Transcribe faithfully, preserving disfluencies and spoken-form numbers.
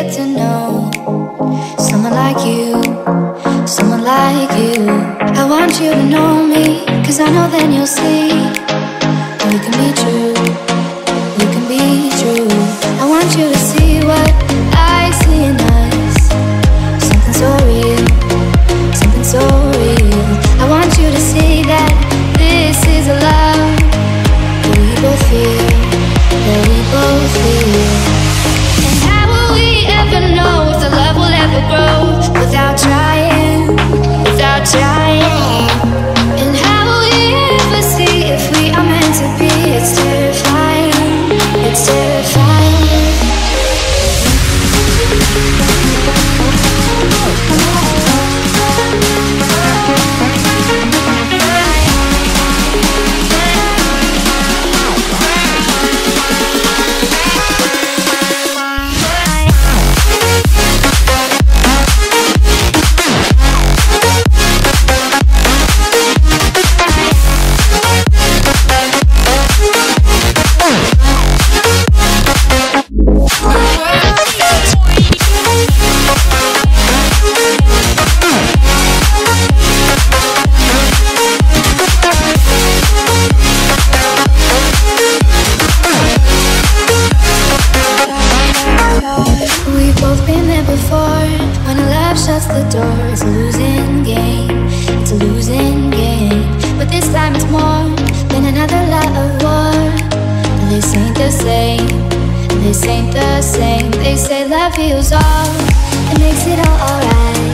get to know someone like you, someone like you. I want you to know me, cause I know then you'll see we can be true, we can be true. I want you to see what I see in us, something so real, something so real. I want you to see that this is a love that we both feel, that we both feel. And how will we ever know if the love will ever grow without trying, without trying? And how will we ever see if we are meant to be? It's terrifying, it's terrifying. Shuts the door, it's a losing game, it's a losing game. But this time it's more than another lot of war. This ain't the same, this ain't the same. They say love heals all, it makes it all alright.